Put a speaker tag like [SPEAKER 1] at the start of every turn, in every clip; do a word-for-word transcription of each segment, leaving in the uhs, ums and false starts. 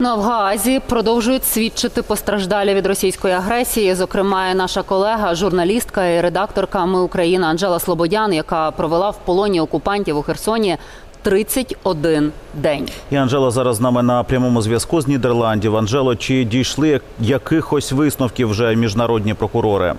[SPEAKER 1] Ну а в Гаазі продовжують свідчити постраждалі від російської агресії. Зокрема, і наша колега, журналістка і редакторка «Ми Україна» Анжела Слободян, яка провела в полоні окупантів у Херсоні тридцять один день.
[SPEAKER 2] І Анжела зараз з нами на прямому зв'язку з Нідерландів. Анжело, чи дійшли якихось висновків вже міжнародні прокурори?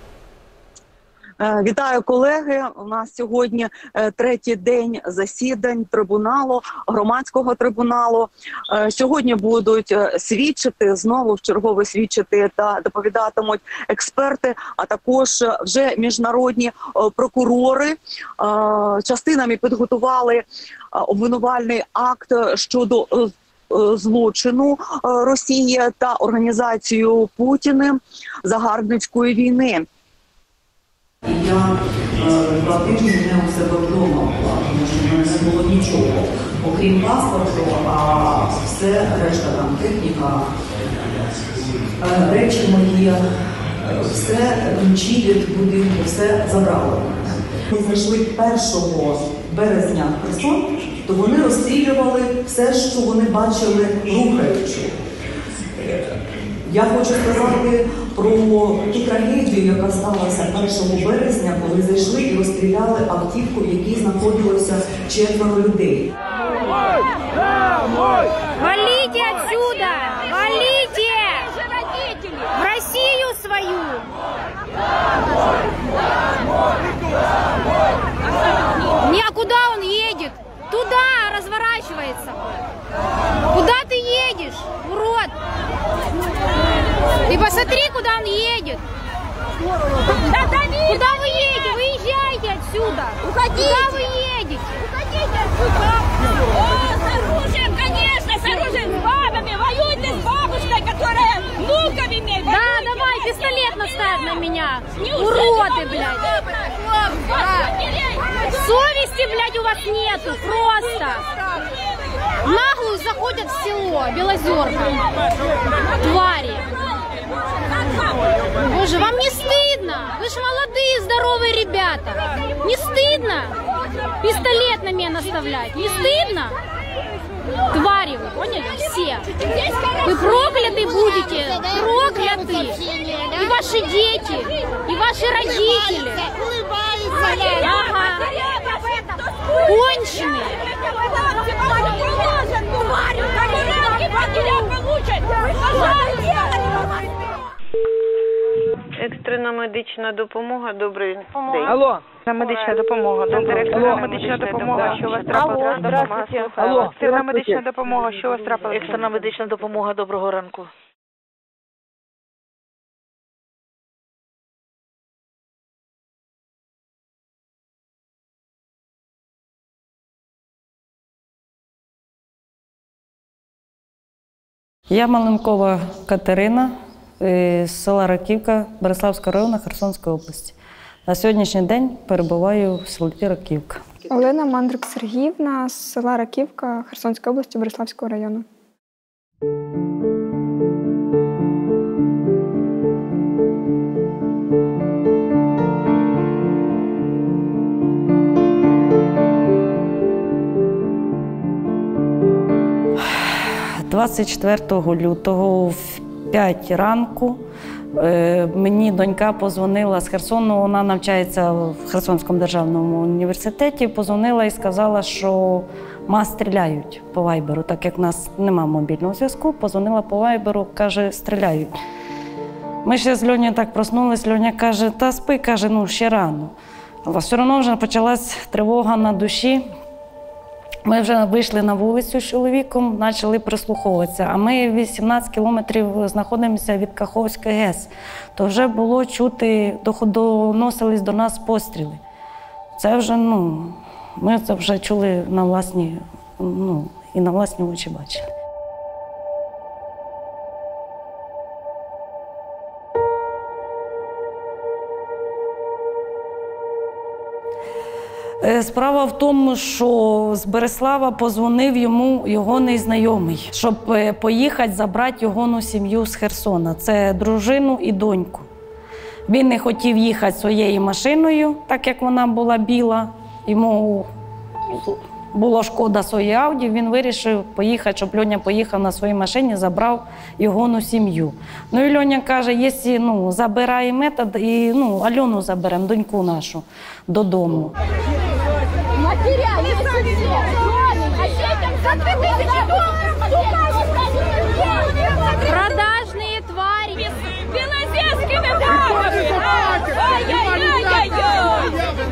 [SPEAKER 3] Вітаю, колеги. У нас сьогодні третій день засідань трибуналу, громадського трибуналу. Сьогодні будуть свідчити, знову вчергове свідчити та доповідатимуть експерти, а також вже міжнародні прокурори. Частинами підготували обвинувальний акт щодо злочину Росії та організацію Путіним загарбницької війни.
[SPEAKER 4] Я два тижні не у себе вдома була, тому що в мене не було нічого, окрім паспорту, а все, решта там техніка, речі мої, все, ключі від будинку, все забрали. Ми знайшли першого березня Херсон, то вони розстрілювали все, що вони бачили рухаючи. Я хочу сказати про ту трагедію, яка сталася першого березня, коли зайшли і розстріляли автівку, в якій знаходилося четверо людей.
[SPEAKER 5] Валите отсюда! Валите! В Россию свою! Не, а куда он едет? Туда разворачивается. Куда ты едешь, урод? Ты посмотри, куда он едет. Куда вы едете? Выезжайте отсюда. Уходите. Куда вы едете? Уходите отсюда. О, с оружием, конечно, с оружием, с бабами. Воюйте с бабушкой, которая внуками имеет. Да, давай, пистолет наставь на меня. Уроды, блядь. Совести, блядь, у вас нету, просто. Наглую заходят в село, Белозерка. Твари. Боже, вам не стыдно? Вы же молодые, здоровые ребята. Не стыдно пистолет на меня наставлять? Не стыдно? Твари вы, поняли? Все. Вы прокляты будете, прокляты. И ваши дети, и ваши родители. Ага. Конченые.
[SPEAKER 6] Екстрена медична допомога, добрий день.
[SPEAKER 7] Алло.
[SPEAKER 6] Медична допомога, добрий. Екстрена медична допомога, що у вас трапилось?
[SPEAKER 7] Здравствуйте. Алло.
[SPEAKER 6] Екстрена медична допомога, що у вас трапилось?
[SPEAKER 7] Екстрена медична допомога, доброго ранку.
[SPEAKER 8] Я Маленкова Катерина з села Раківка, Береславського району Херсонської області. На сьогоднішній день перебуваю в селі Раківка.
[SPEAKER 9] Олена Мандрик Сергіївна з села Раківка Херсонської області, Береславського району.
[SPEAKER 8] двадцять четвертого лютого в п'ять ранку мені донька позвонила з Херсону, вона навчається в Херсонському державному університеті, позвонила і сказала, що ма стріляють по вайберу, так як в нас немає мобільного зв'язку, позвонила по вайберу, каже, стріляють. Ми ще з Льонею так проснулись, Льоня каже, та спи, каже, ну ще рано. Але все одно вже почалась тривога на душі. Ми вже вийшли на вулицю з чоловіком, почали прислуховуватися. А ми вісімнадцять кілометрів знаходимося від Каховської ГЕС. То вже було чути, доносились до нас постріли. Це вже, ну, ми це вже чули на власні, ну, і на власні очі бачили. Справа в тому, що з Береслава позвонив йому його незнайомий, щоб поїхати забрати його сім'ю з Херсона. Це дружину і доньку. Він не хотів їхати своєю машиною, так як вона була біла. Йому Було шкода своєї Ауді, він вирішив поїхати, щоб Льоня поїхав на своїй машині, забрав його ну, сім'ю. Ну і Льоня каже, якщо ну, забирає метод, і ну, Альону заберемо, доньку нашу, додому.
[SPEAKER 5] Продажные твари с белозерскими бабами! Ай-яй-яй-яй-яй!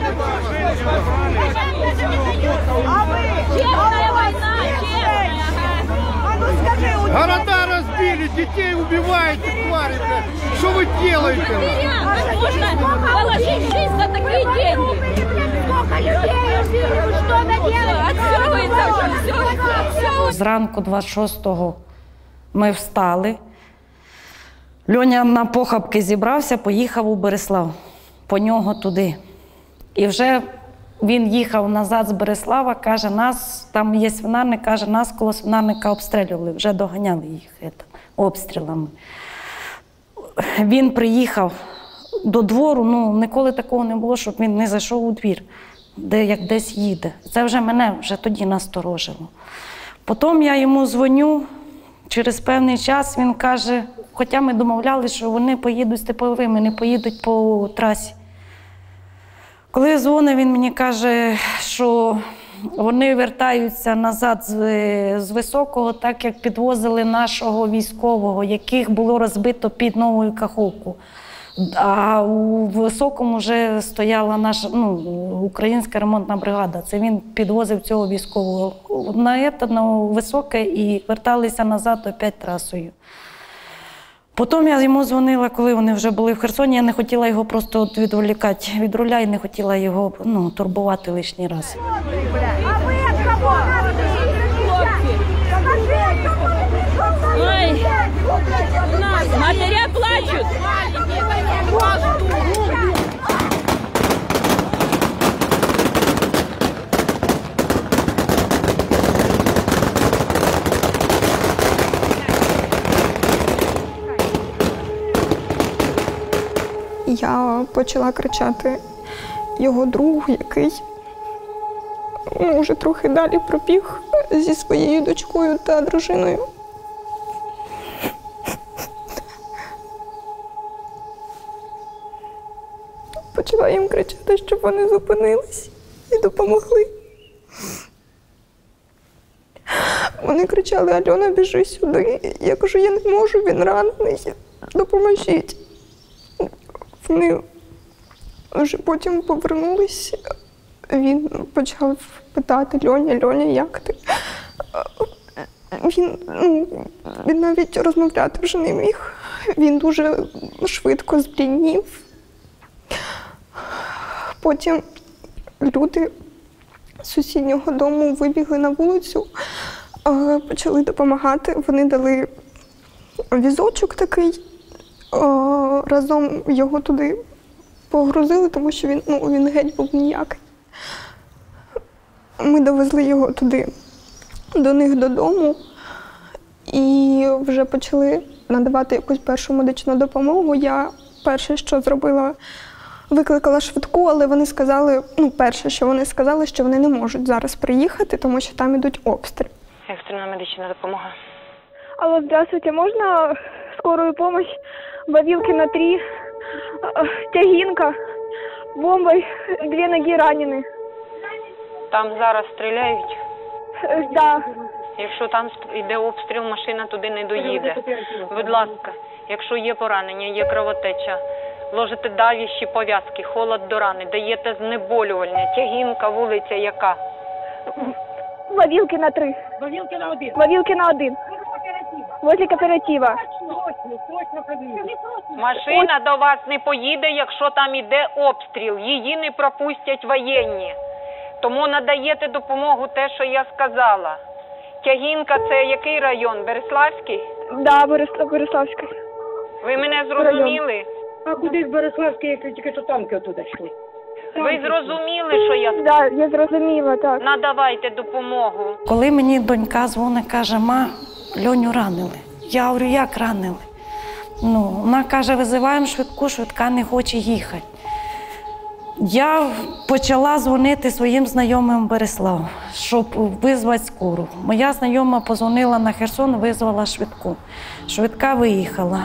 [SPEAKER 5] Честная война, честная! А ну скажи,
[SPEAKER 10] города разбили, детей убиваете, твари, блядь! Что вы делаете?
[SPEAKER 5] Можно положить жизнь за такие деньги! Сколько людей убили, что она делает? Отсюда, все, все.
[SPEAKER 8] Зранку двадцять шостого ми встали. Льоня на похабки зібрався, поїхав у Береслав, по нього туди. І вже він їхав назад з Береслава, каже, нас, там є свинарник, каже, нас коло свинарника обстрілювали, вже доганяли їх это, обстрілами. Він приїхав до двору, ну ніколи такого не було, щоб він не зайшов у двір, де як десь їде. Це вже мене вже тоді насторожило. Потім я йому дзвоню, через певний час він каже, хоча ми домовлялися, що вони поїдуть степовими, не поїдуть по трасі. Коли дзвонив, він мені каже, що вони вертаються назад з, з Високого, так як підвозили нашого військового, яких було розбито під Новою Каховку. А у Високому вже стояла наша ну, українська ремонтна бригада. Це він підвозив цього військового на, це, на Високе і верталися назад опять трасою. Потім я йому дзвонила, коли вони вже були в Херсоні, я не хотіла його просто відволікати від руля і не хотіла його ну, турбувати лишній раз.
[SPEAKER 5] Ой, матеря плачут.
[SPEAKER 9] Я почала кричати його другу, який ну, вже трохи далі пробіг зі своєю дочкою та дружиною. Почала їм кричати, щоб вони зупинились і допомогли. Вони кричали: Альона, біжи сюди. Я кажу, я не можу, він ранений, допоможіть. Вони вже потім повернулись, він почав питати: Льоня, Льоня, як ти? Він, ну, він навіть розмовляти вже не міг. Він дуже швидко збліднів. Потім люди з сусіднього дому вибігли на вулицю, почали допомагати. Вони дали візочок такий, разом його туди погрузили, тому що він, ну, він геть був ніякий. Ми довезли його туди, до них додому, і вже почали надавати якусь першу медичну допомогу. Я перше, що зробила, викликала швидку, але вони сказали, ну, перше, що вони сказали, що вони не можуть зараз приїхати, тому що там ідуть обстріли.
[SPEAKER 6] Екстрена медична допомога.
[SPEAKER 9] Алло, здравствуйте, можно скорую помощь? Вавилкина три, тягинка, бомбой, две ноги ранены.
[SPEAKER 6] Там зараз стріляють.
[SPEAKER 9] Да.
[SPEAKER 6] Якщо там йде обстріл, машина туди не доїде. Будь ласка, якщо є поранення, є кровотеча, ложите давіші пов'язки, холод до рани, даєте знеболювальне. Тягінка, вулиця яка?
[SPEAKER 9] Вавилкина три.
[SPEAKER 11] Вавилкина один.
[SPEAKER 9] Вавилкина один. Возле кооператива.
[SPEAKER 6] Машина до вас не поїде, якщо там іде обстріл. Її не пропустять воєнні. Тому надаєте допомогу те, що я сказала. Тягінка – це який район? Береславський?
[SPEAKER 9] Да, Береславський.
[SPEAKER 6] Ви мене зрозуміли?
[SPEAKER 11] А куди з Береславської, як тільки що танки оттуда йшли?
[SPEAKER 6] Ви зрозуміли, що я сказала?
[SPEAKER 9] Так, да, я зрозуміла, так.
[SPEAKER 6] Надавайте допомогу.
[SPEAKER 8] Коли мені донька дзвонить, каже: ма, Льоню ранили. Я говорю: як ранили? Ну, вона каже: визиваємо швидку, швидка не хоче їхати. Я почала дзвонити своїм знайомим в Береслав, щоб визвати скору. Моя знайома позвонила на Херсон, визвала швидку. Швидка виїхала.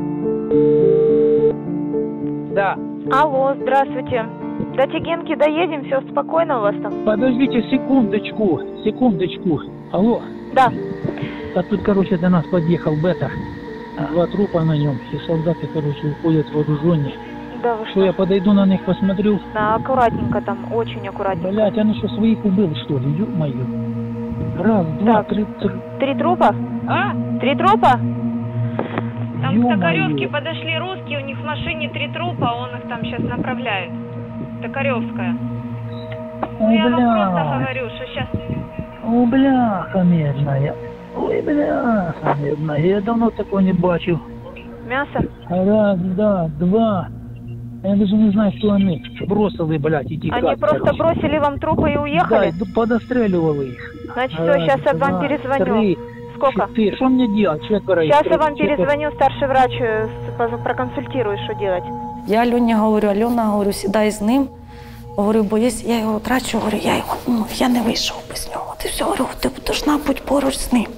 [SPEAKER 7] Да. Алло, здравствуйте. До Тегенки доедем, все спокойно у вас там?
[SPEAKER 12] Подождите секундочку, секундочку. Алло.
[SPEAKER 7] Да.
[SPEAKER 12] А тут, короче, до нас подъехал Бета. Два трупа на нем, и солдаты, короче, уходят вооруженные.
[SPEAKER 7] Да вы
[SPEAKER 12] Что,
[SPEAKER 7] что?
[SPEAKER 12] я подойду на них, посмотрю?
[SPEAKER 7] Да, аккуратненько там, очень аккуратненько.
[SPEAKER 12] Блять, он что, своих убил, что ли? Ё-моё. Раз, два,
[SPEAKER 7] Так.
[SPEAKER 12] три, три.
[SPEAKER 7] Три трупа? А? Три трупа?
[SPEAKER 6] Там
[SPEAKER 12] Ё-моё.
[SPEAKER 6] к Токаревке подошли русские, у них в машине три трупа, он их там сейчас направляет. Токаревская.
[SPEAKER 12] Ой,
[SPEAKER 6] Я вам просто
[SPEAKER 12] бля.
[SPEAKER 6] говорю, что сейчас...
[SPEAKER 12] О, бляха медная. Ой, бляха медная. Я давно такого не бачил.
[SPEAKER 7] Мясо?
[SPEAKER 12] Раз, да, два. Я даже не знаю, кто они. Бросили, блядь, идти.
[SPEAKER 7] Они просто бросили вам трупы и уехали?
[SPEAKER 12] Да, подостреливали их.
[SPEAKER 7] Значит, все,
[SPEAKER 12] Раз,
[SPEAKER 7] сейчас я вам
[SPEAKER 12] два,
[SPEAKER 7] перезвоню.
[SPEAKER 12] три,
[SPEAKER 7] Сколько?
[SPEAKER 12] четыре. Что мне делать? Четверо.
[SPEAKER 7] Сейчас
[SPEAKER 12] их,
[SPEAKER 7] я вам
[SPEAKER 12] четверо.
[SPEAKER 7] перезвоню, старший врач э, с- проконсультирую, что делать.
[SPEAKER 8] Я Альоні говорю, Альона, говорю, сідай з ним. Говорю, бо якщо я його втрачу, говорю, я, його, ну, я не вийшов без нього. Ти все, говорю, ти повинна бути поруч з ним.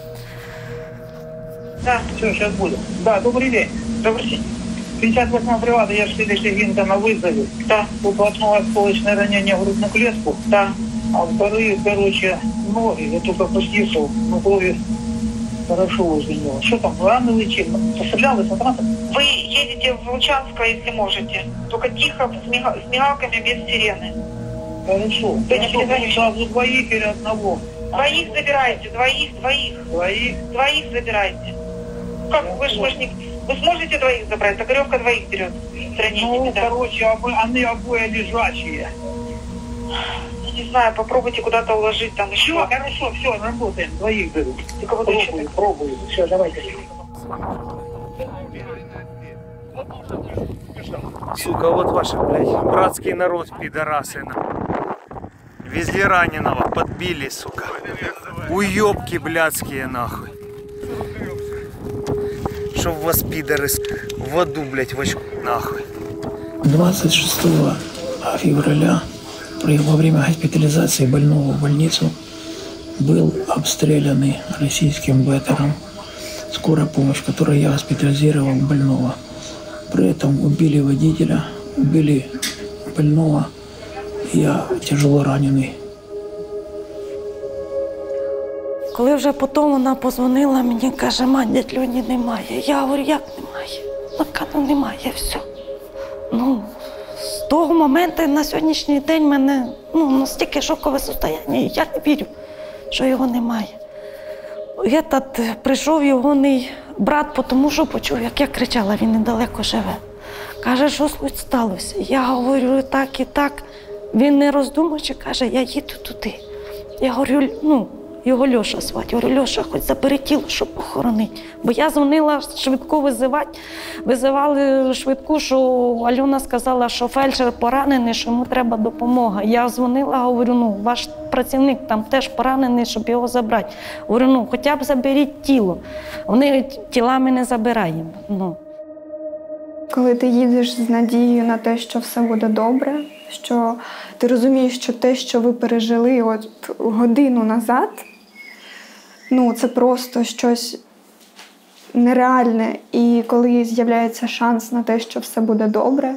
[SPEAKER 13] Да, все, сейчас буду. Да, добрый день. Добрый день. пятьдесят восьмая бригада, я следующий Гинка на вызове. Да. Уплотное осколочное ранение в грудную клетку. Да. А вторые, короче, ноги. Я только почтил, но крови хорошо возле него. Что там, раны лечили? Пострелялась от раны?
[SPEAKER 14] Вы едете в Лучанско, если можете. Только тихо, с, мига- с мигалками, без сирены.
[SPEAKER 13] Хорошо.
[SPEAKER 14] Да
[SPEAKER 13] Я
[SPEAKER 14] не
[SPEAKER 13] что,
[SPEAKER 14] перезвоню.
[SPEAKER 13] сразу двоих или одного?
[SPEAKER 14] Двоих забирайте, двоих, двоих.
[SPEAKER 13] Двоих?
[SPEAKER 14] Двоих забирайте. Как, вы ж, вы ж не... Вы сможете двоих забрать? Токаревка двоих берет. С ранениями,
[SPEAKER 13] Ну,
[SPEAKER 14] да.
[SPEAKER 13] короче, обо- они обои лежачие.
[SPEAKER 14] Не знаю, попробуйте куда-то уложить там еще.
[SPEAKER 13] Все, хорошо, все, работаем. Двоих беру.
[SPEAKER 14] Ты кого-то еще
[SPEAKER 13] Пробую, пробую. Все, давайте.
[SPEAKER 15] Сука, вот ваши, блядь, братский народ, пидорасы. нахуй. Везли раненого, подбили, сука. Уёбки блядские, нахуй. Чтоб вас, пидоры, с- в аду, блядь, в очку, нахуй.
[SPEAKER 16] двадцать шестого февраля при- во время госпитализации больного в больницу был обстрелянный российским беттером скорая помощь, которой я госпитализировал больного. При этом убили водителя, убили больного, я тяжело раненый.
[SPEAKER 8] Коли вже потім вона позвонила мені, каже, мать, дядь Льоні немає. Я говорю, як немає? Вона каже, ну немає, все. Ну, з того моменту на сьогоднішній день в мене ну, настільки шокове состояння, я не вірю, що його немає. Этот, прийшов його брат, тому що почув, як я кричала, він недалеко живе. Каже, що сталося? Я говорю, так і так. Він не роздумуючи, каже, я їду туди. Я говорю, ну, його Льоша звати. Я говорю, Льоша, хоч забери тіло, щоб похоронити. Бо я дзвонила швидко визивати. Визивали швидку, що Альона сказала, що фельдшер поранений, що йому треба допомога. Я дзвонила, говорю, ну, ваш працівник там теж поранений, щоб його забрати. Говорю, ну, хоча б заберіть тіло. Вони тілами не забираємо. Ну.
[SPEAKER 9] Коли ти їдеш з надією на те, що все буде добре, що ти розумієш, що те, що ви пережили от годину назад, ну, це просто щось нереальне. І коли з'являється шанс на те, що все буде добре,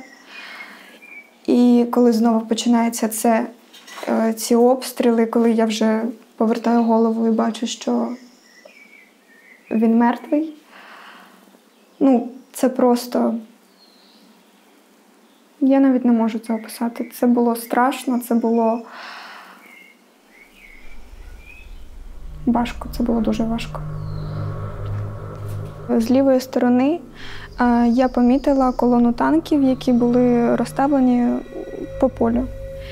[SPEAKER 9] і коли знову починається це, ці обстріли, коли я вже повертаю голову і бачу, що він мертвий, ну, це просто... Я навіть не можу це описати. Це було страшно, це було важко, це було дуже важко. З лівої сторони я помітила колону танків, які були розставлені по полю.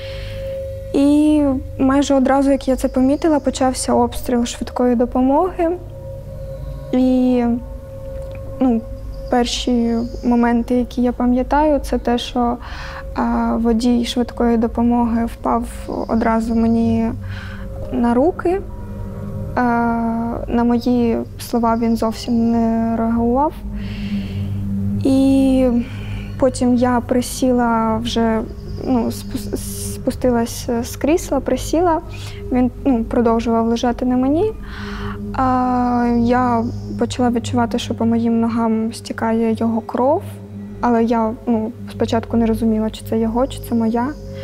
[SPEAKER 9] І майже одразу, як я це помітила, почався обстріл швидкої допомоги. І, ну, перші моменти, які я пам'ятаю, це те, що а, водій швидкої допомоги впав одразу мені на руки. А, на мої слова він зовсім не реагував. І потім я присіла вже ну, спу- спустилась з крісла, присіла, він ну, продовжував лежати на мені. А я почала відчувати, що по моїм ногам стікає його кров, але я ну, спочатку не розуміла, чи це його, чи це моя.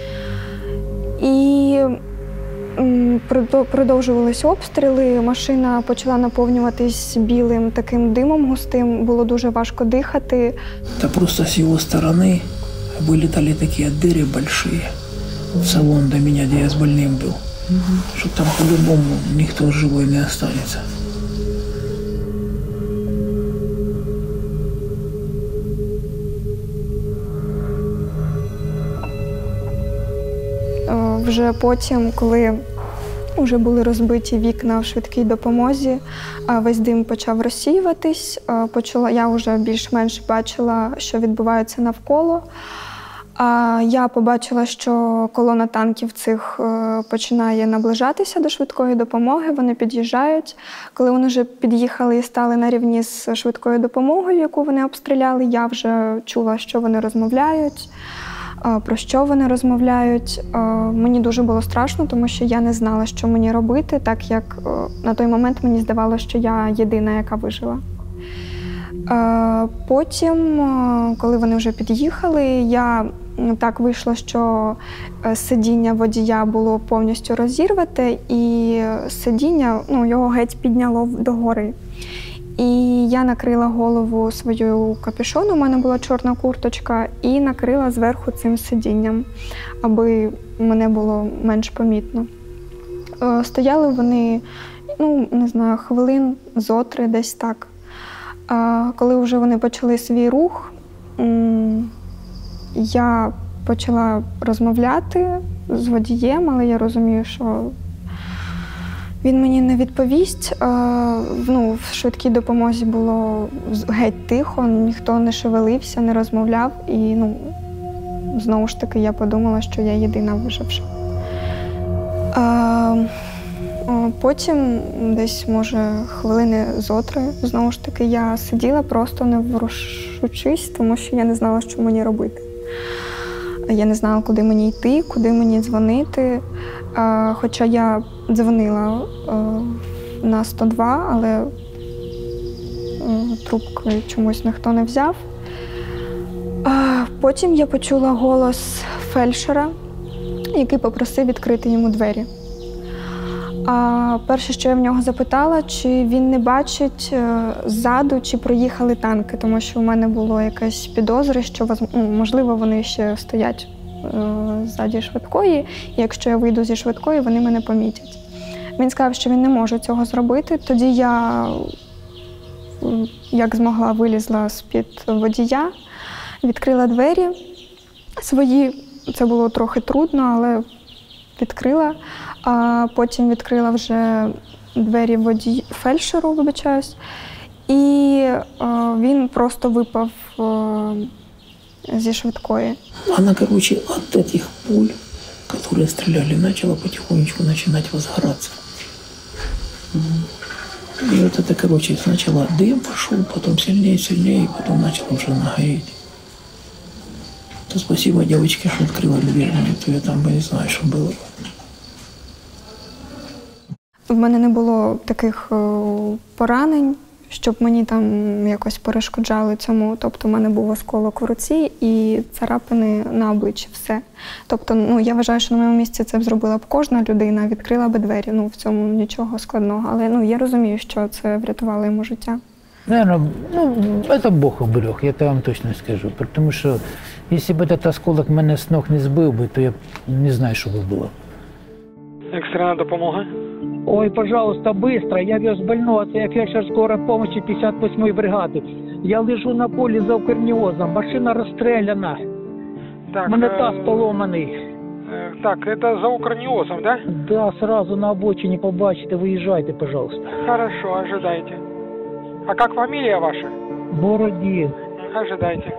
[SPEAKER 9] І м, продовжувались обстріли, машина почала наповнюватись білим таким димом густим, було дуже важко дихати.
[SPEAKER 16] Та просто з його сторони вилітали такі дыри большие в салон до мене, де я з больним був. Угу. Що там по-любому ніхто живий не останеться.
[SPEAKER 9] Вже потім, коли вже були розбиті вікна в швидкій допомозі, весь дим почав розсіюватись, почала, я вже більш-менш бачила, що відбувається навколо. Я побачила, що колона танків цих починає наближатися до швидкої допомоги, вони під'їжджають. Коли вони вже під'їхали і стали на рівні з швидкою допомогою, яку вони обстріляли, я вже чула, що вони розмовляють. Про що вони розмовляють. Мені дуже було страшно, тому що я не знала, що мені робити, так як на той момент мені здавалося, що я єдина, яка вижила. Потім, коли вони вже під'їхали, я так вийшло, що сидіння водія було повністю розірвате, і сидіння, ну, його геть підняло догори. І я накрила голову свою капюшоном, у мене була чорна курточка, і накрила зверху цим сидінням, аби мене було менш помітно. Стояли вони, ну, не знаю, хвилин зо-три, десь так. Коли вже вони почали свій рух, я почала розмовляти з водієм, але я розумію, що він мені не відповість. Ну, в швидкій допомозі було геть тихо, ніхто не шевелився, не розмовляв. І, ну, знову ж таки, я подумала, що я єдина виживша. Потім, десь, може, хвилини зо-три, знову ж таки, я сиділа просто не ворушучись, тому що я не знала, що мені робити. Я не знала, куди мені йти, куди мені дзвонити. Хоча я дзвонила на сто два, але трубки чомусь ніхто не взяв. Потім я почула голос фельдшера, який попросив відкрити йому двері. А перше, що я в нього запитала, чи він не бачить ззаду, чи проїхали танки, тому що в мене було якась підозра, що, ну, можливо, вони ще стоять ззаді швидкої, і якщо я вийду зі швидкої, вони мене помітять. Він сказав, що він не може цього зробити. Тоді я, як змогла, вилізла з-під водія, відкрила двері свої. Це було трохи трудно, але відкрила. А потім відкрила вже двері водій фельдшеру, вибачаюсь, і а, він просто випав а, зі швидкої.
[SPEAKER 16] Она, короче, от этих пуль, которые стреляли, начала потихонечку начинать возгораться. И вот это, короче, сначала дым пошел, потом сильнее, сильнее, и потом начал уже нагореть. То спасибо девочке, что открыла дверь, то я там бы не знаю, что было.
[SPEAKER 9] В мене не було таких поранень, щоб мені там якось перешкоджали цьому. Тобто в мене був осколок в руці і царапини на обличчі, все. Тобто, ну, я вважаю, що на моєму місці це б зробила б кожна людина, відкрила б двері. Ну, в цьому нічого складного. Але, ну, я розумію, що це врятувало йому життя.
[SPEAKER 12] Наверное, ну, это Бог уберег, я это вам точно скажу. Потому что если бы этот осколок меня с ног не сбил бы, то я не знаю, что бы было.
[SPEAKER 17] Экстренная допомога?
[SPEAKER 12] Ой, пожалуйста, быстро, я вез больного, це я фельдшер скорой помощи пятьдесят восьмой бригади. Я лежу на полі за укрніозом, машина розстріляна.
[SPEAKER 17] Так,
[SPEAKER 12] мене
[SPEAKER 17] э,
[SPEAKER 12] таз поломаний.
[SPEAKER 17] Э, так, это за укрніозом, да?
[SPEAKER 12] Да, сразу на обочині побачите, виїжджайте, пожалуйста.
[SPEAKER 17] Хорошо, ожидайте. А как фамилия ваша?
[SPEAKER 12] Бородин.
[SPEAKER 17] Ожидайте.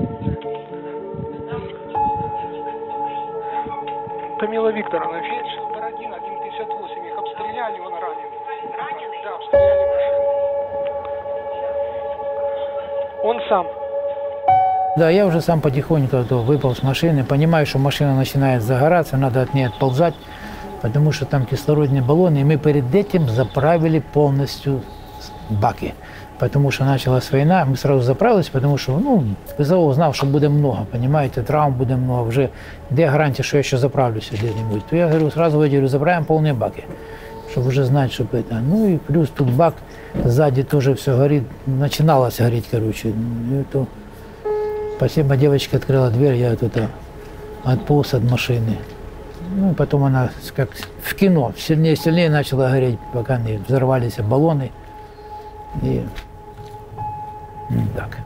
[SPEAKER 17] Камила Викторовна, фельдшер Бородин, один пятьдесят восемь. Их обстреляли, он ранен. Раненый? Да, обстреляли машину. Он сам.
[SPEAKER 12] Да, я уже сам потихоньку выпал с машины, понимаю, что машина начинает загораться, надо от нее отползать, потому что там кислородные баллоны, и мы перед этим заправили полностью баки. Потому что началась война, мы сразу заправились, потому что, ну, ПЗО знал, что будет много, понимаете, травм будет много, уже где гарантия, что я еще заправлюсь где-нибудь. То я говорю, сразу говорю, заправим полные баки, чтобы уже знать, что это. Ну и плюс тут бак, сзади тоже все горит, начиналось гореть, короче. И это... Спасибо, девочка открыла дверь, я тут отполз от машины. Ну и потом она, как в кино, сильнее и сильнее начала гореть, пока не взорвались баллоны. И так.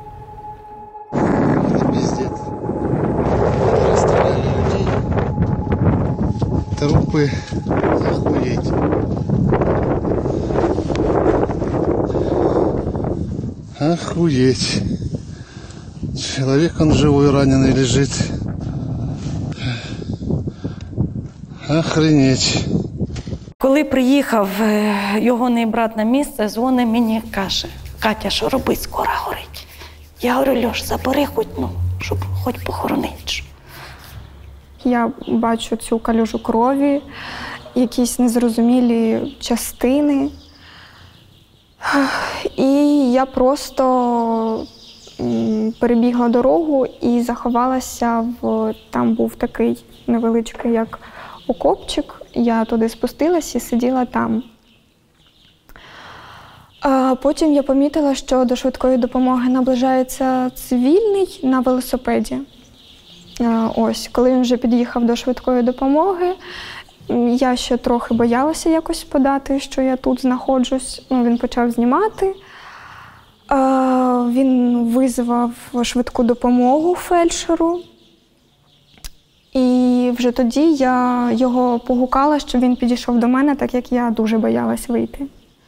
[SPEAKER 18] Пиздец. Расстреляли людей. Трупы. Охуеть. Охуеть. Человек, он живой, раненый лежит. Охренеть.
[SPEAKER 8] Коли приїхав його брат на місце, дзвонить мені, каже, Катя, що робить, скоро горить. Я говорю, Льош, забери хоч, ну, щоб хоч похоронити.
[SPEAKER 9] Я бачу цю калюжу крові, якісь незрозумілі частини. І я просто перебігла дорогу і заховалася в, там був такий невеличкий, як окопчик. Я туди спустилась і сиділа там. А потім я помітила, що до швидкої допомоги наближається цивільний на велосипеді. А ось, коли він вже під'їхав до швидкої допомоги, я ще трохи боялася якось подати, що я тут знаходжусь. Ну, він почав знімати. А він визвав швидку допомогу фельдшеру. І вже тоді я його погукала, щоб він підійшов до мене, так як я дуже боялась вийти.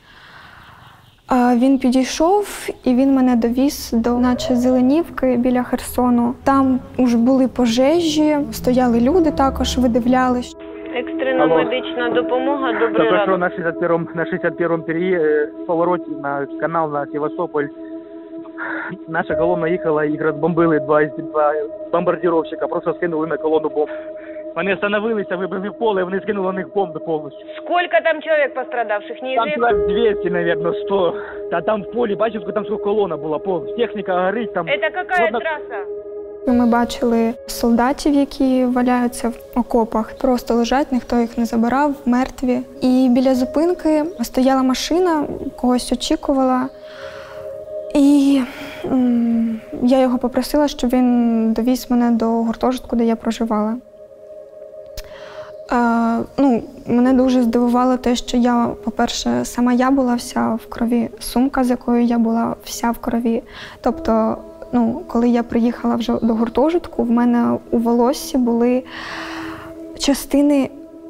[SPEAKER 9] А він підійшов, і він мене довіз до наче Зеленівки біля Херсону. Там вже були пожежі, стояли люди також, видивлялись.
[SPEAKER 6] Екстрена
[SPEAKER 12] Алло.
[SPEAKER 6] медична допомога, добрий
[SPEAKER 12] Только что
[SPEAKER 6] ранок.
[SPEAKER 12] на шестьдесят первом, на шестьдесят первом пере... повороте на канал на Севастополь. Наша колона їхала, їх розбомбили два, два бомбардировщика, просто скинули на колону бомб. Вони остановилися, вибили в поле, вони скинули на них бомби повністю.
[SPEAKER 6] Сколько там человек пострадавших? Не
[SPEAKER 12] Там
[SPEAKER 6] жив?
[SPEAKER 12] человек двести, наверное, сто. Та там в полі, бачите, там сколько колона була, пол, техніка горить там.
[SPEAKER 6] Это какая
[SPEAKER 12] Одна...
[SPEAKER 6] трасса?
[SPEAKER 9] Ми бачили солдатів, які валяються в окопах, просто лежать, ніхто їх не забирав, мертві. І біля зупинки стояла машина, когось очікувала. І м, я його попросила, щоб він довіз мене до гуртожитку, де я проживала. Е, ну, мене дуже здивувало те, що я, по-перше, сама я була вся в крові, сумка, з якою я була вся в крові. Тобто, ну, коли я приїхала вже до гуртожитку, в мене у волоссі були частини,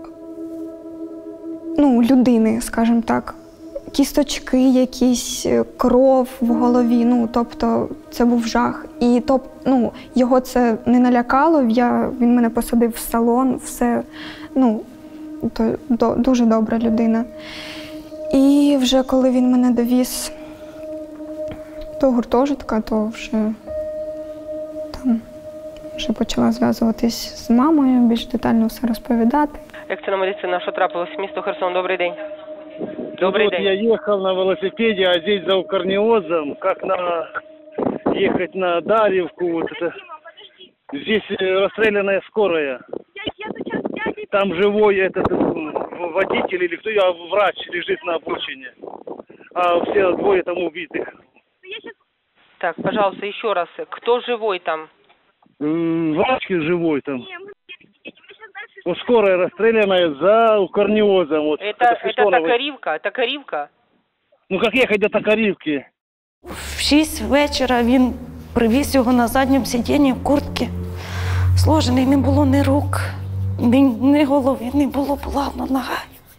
[SPEAKER 9] ну, людини, скажімо так. Кісточки, якісь, кров в голові, ну, тобто це був жах. І тоб, ну, його це не налякало, я, він мене посадив в салон, все, ну, то, до, дуже добра людина. І вже коли він мене довіз до гуртожитка, то вже там вже почала зв'язуватись з мамою, більш детально все розповідати.
[SPEAKER 19] Екстрена медицина, що трапилось? Місто Херсон, добрий день.
[SPEAKER 10] Добрый вот день. Я ехал на велосипеде, а здесь за укорниозом, как на ехать на Дарьевку, вот это. Здесь расстрелянная скорая. Там живой этот водитель или кто, а врач лежит на обочине. А все двое там убитых.
[SPEAKER 19] Так, пожалуйста, еще раз. Кто живой там?
[SPEAKER 10] Врач живой там. Вот скорая расстрелянная за укорниозом. Вот,
[SPEAKER 19] это это Токарівка? Токарівка?
[SPEAKER 10] Ну, как ехать до Токарівки?
[SPEAKER 8] В шість вечора він привіз його на задньому сидінні в куртці. Сложений, не було ні рук, ні, ні голови, не було плавно нога.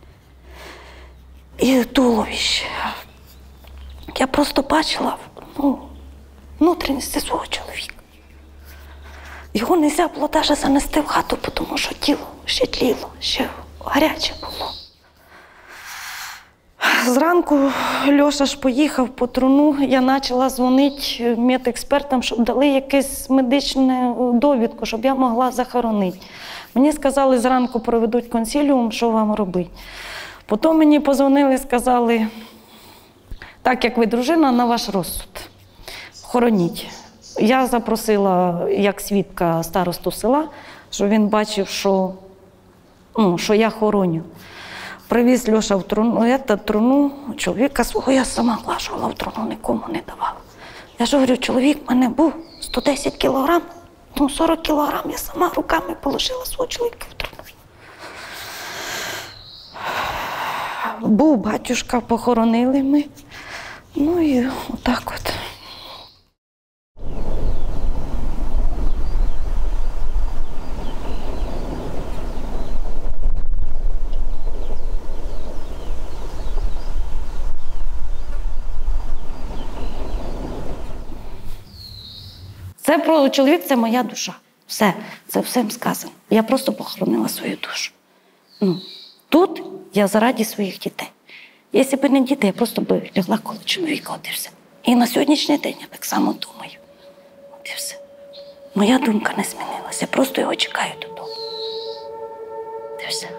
[SPEAKER 8] І туловище. Я просто бачила, ну, внутрішність свого чоловіка. Його не можна було навіть занести в хату, тому що тіло ще тліло, ще гаряче було. Зранку Льоша ж поїхав по труну, я почала дзвонити медекспертам, щоб дали якусь медичну довідку, щоб я могла захоронити. Мені сказали, зранку проведуть консиліум, що вам робити. Потім мені подзвонили, сказали, так як ви дружина, на ваш розсуд, хороніть. Я запросила як свідка старосту села, щоб він бачив, що, ну, що я хороню. Привіз Льоша в труну, ета, труну, чоловіка свого я сама влажувала в труну, нікому не давала. Я ж говорю, чоловік в мене був сто десять кілограм, ну сорок кілограм я сама руками положила свого чоловіка в труну. Був батюшка, похоронили ми, ну і отак от. Це про чоловік, це моя душа. Все, це всім сказано. Я просто похоронила свою душу. Ну, тут я заради своїх дітей. Якщо б не діти, я просто б лягла коло чоловіка, от і все. І на сьогоднішній день я так само думаю. От і все. Моя думка не змінилася, я просто його чекаю додому. От і все.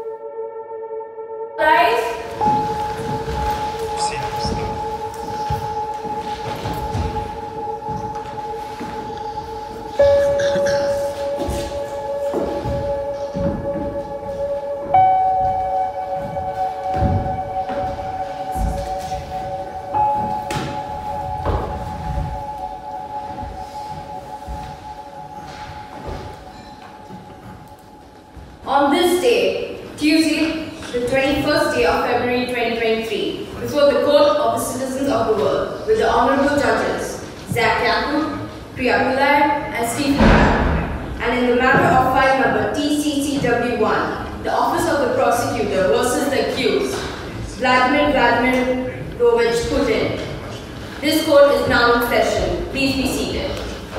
[SPEAKER 20] On this day, Tuesday, the twenty-first day of February twenty twenty-three, before the Court of the Citizens of the World, with the Honorable Judges, Zach Yakub, Priya Pillai, and Steve Pillai, and in the matter of file number T C C W one, the Office of the Prosecutor versus the accused, Vladimir Vladimirovich Putin. This court is now in session. Please be seated.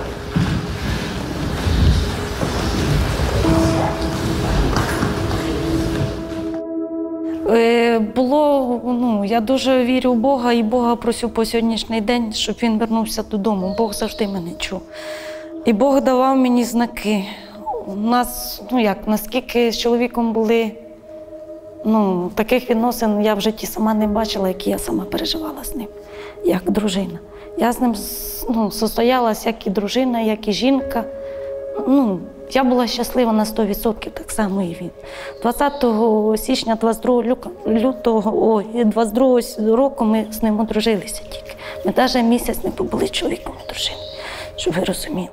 [SPEAKER 8] Було, ну, я дуже вірю в Бога і Бога просю по сьогоднішній день, щоб він вернувся додому. Бог завжди мене чув. І Бог давав мені знаки. У нас, ну як, наскільки з чоловіком були, ну, таких відносин я в житті сама не бачила, які я сама переживала з ним, як дружина. Я з ним, ну, состоялась як і дружина, як і жінка. Ну, я була щаслива на сто відсотків, так само і він. двадцятого січня двадцять другого лютого, ой, двадцять другого року ми з ним одружилися тільки. Ми навіть місяць не побули чоловіком і дружиною, щоб ви розуміли.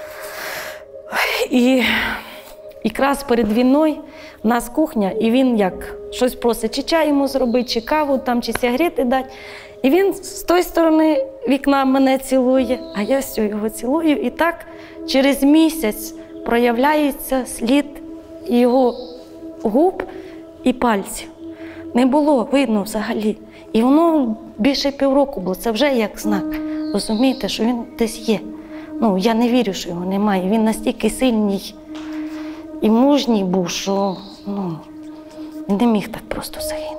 [SPEAKER 8] І якраз перед війною в нас кухня, і він як щось просить, чи чай йому зробити, чи каву, там, чи сигарети дати. І він з тої сторони вікна мене цілує, а я з цього його цілую. І так через місяць проявляється слід його губ і пальців. Не було видно взагалі. І воно більше півроку було. Це вже як знак. Розумієте, що він десь є. Ну, я не вірю, що його немає. Він настільки сильний і мужній був, що, ну, не міг так просто загинути.